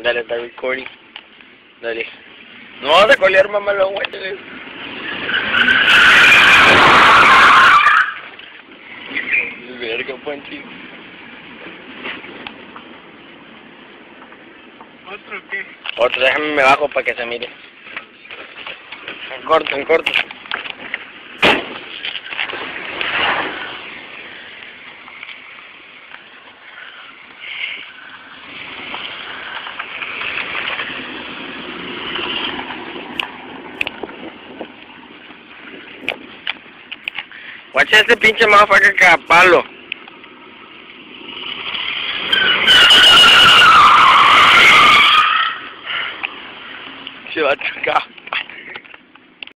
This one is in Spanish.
Dale, está recording. Dale. No vas a colear, mamá, lo aguántale. Verga, Ponchi. ¿Otro qué? Otro, déjame me bajo para que se mire. En corto, en corto. Guacha este pinche motherfucker que a palo. Se va a chocar.